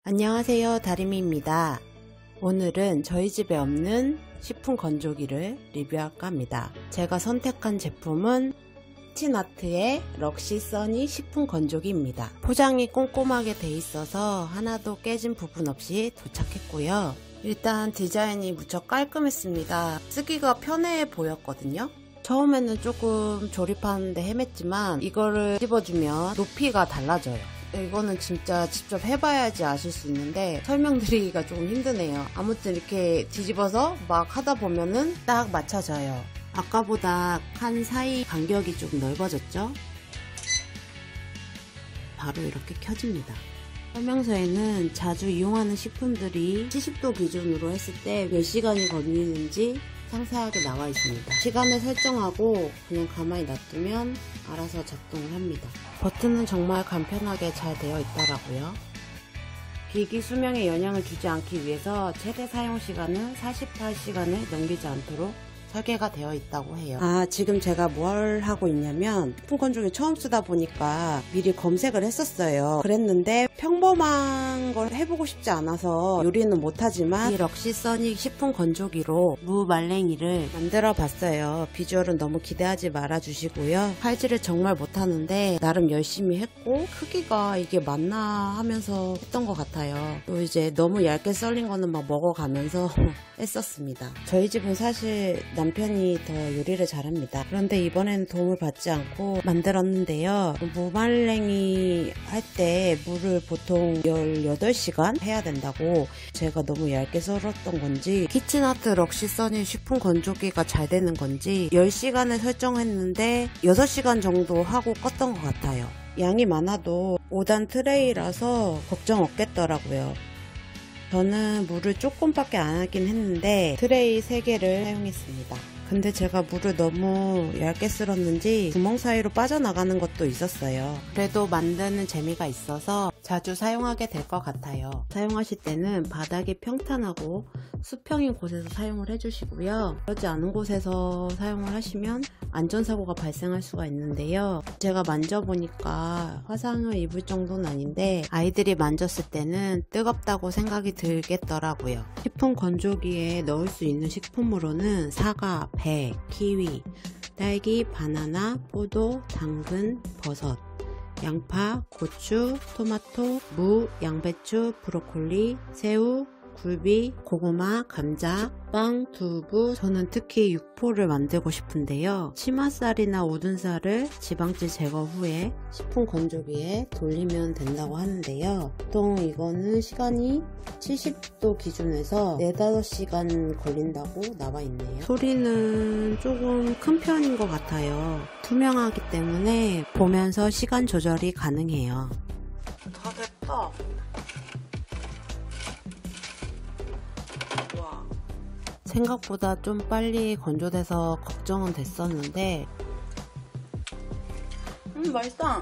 안녕하세요, 다리미입니다. 오늘은 저희 집에 없는 식품 건조기를 리뷰할까 합니다. 제가 선택한 제품은 키친아트의 럭시 써니 식품 건조기입니다. 포장이 꼼꼼하게 돼 있어서 하나도 깨진 부분 없이 도착했고요. 일단 디자인이 무척 깔끔했습니다. 쓰기가 편해 보였거든요. 처음에는 조금 조립하는데 헤맸지만 이거를 찝어주면 높이가 달라져요. 이거는 진짜 직접 해봐야지 아실 수 있는데 설명드리기가 조금 힘드네요. 아무튼 이렇게 뒤집어서 막 하다 보면은 딱 맞춰져요. 아까보다 칸 사이 간격이 좀 넓어졌죠? 바로 이렇게 켜집니다. 설명서에는 자주 이용하는 식품들이 70도 기준으로 했을 때 몇 시간이 걸리는지 상세하게 나와 있습니다. 시간을 설정하고 그냥 가만히 놔두면 알아서 작동을 합니다. 버튼은 정말 간편하게 잘 되어 있더라고요. 기기 수명에 영향을 주지 않기 위해서 최대 사용 시간은 48시간을 넘기지 않도록 설계가 되어 있다고 해요. 지금 제가 뭘 하고 있냐면 식품 건조기 처음 쓰다 보니까 미리 검색을 했었어요. 그랬는데 평범한 걸 해보고 싶지 않아서 요리는 못하지만 이 럭시 써니 식품 건조기로 무말랭이를 만들어 봤어요. 비주얼은 너무 기대하지 말아 주시고요. 칼질을 정말 못하는데 나름 열심히 했고 크기가 이게 맞나 하면서 했던 것 같아요. 또 이제 너무 얇게 썰린 거는 막 먹어가면서 했었습니다. 저희 집은 사실 남편이 더 요리를 잘합니다. 그런데 이번에는 도움을 받지 않고 만들었는데요. 무말랭이 할 때 물을 보통 18시간 해야 된다고 제가 너무 얇게 썰었던 건지 키친아트 럭시 써니 식품 건조기가 잘 되는 건지 10시간을 설정했는데 6시간 정도 하고 껐던 것 같아요. 양이 많아도 5단 트레이라서 걱정 없겠더라고요. 저는 물을 조금밖에 안 하긴 했는데 트레이 3개를 사용했습니다. 근데 제가 물을 너무 얇게 쓸었는지 구멍 사이로 빠져나가는 것도 있었어요. 그래도 만드는 재미가 있어서 자주 사용하게 될 것 같아요. 사용하실 때는 바닥이 평탄하고 수평인 곳에서 사용을 해주시고요. 그렇지 않은 곳에서 사용을 하시면 안전사고가 발생할 수가 있는데요. 제가 만져보니까 화상을 입을 정도는 아닌데 아이들이 만졌을 때는 뜨겁다고 생각이 들겠더라고요. 식품 건조기에 넣을 수 있는 식품으로는 사과, 배, 키위, 딸기, 바나나, 포도, 당근, 버섯, 양파, 고추, 토마토, 무, 양배추, 브로콜리, 새우, 굴비, 고구마, 감자, 빵, 두부. 저는 특히 육포를 만들고 싶은데요. 치맛살이나 오둔살을 지방질 제거 후에 식품 건조기에 돌리면 된다고 하는데요. 보통 이거는 시간이 70도 기준에서 4-5시간 걸린다고 나와 있네요. 소리는 조금 큰 편인 것 같아요. 투명하기 때문에 보면서 시간 조절이 가능해요. 다 됐다. 생각보다 좀 빨리 건조돼서 걱정은 됐었는데 맛있다.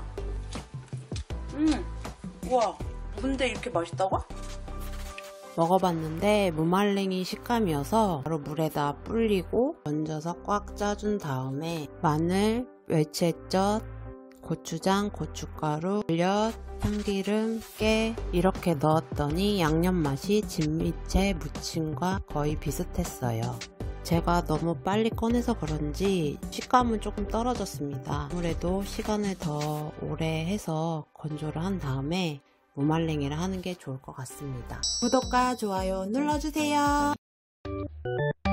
우와, 근데 이렇게 맛있다고? 먹어봤는데 무말랭이 식감이어서 바로 물에다 불리고 건져서 꽉 짜준 다음에 마늘, 멸치액젓, 고추장, 고춧가루, 물엿, 참기름, 깨 이렇게 넣었더니 양념 맛이 진미채 무침과 거의 비슷했어요. 제가 너무 빨리 꺼내서 그런지 식감은 조금 떨어졌습니다. 아무래도 시간을 더 오래 해서 건조를 한 다음에 무말랭이를 하는 게 좋을 것 같습니다. 구독과 좋아요 눌러주세요.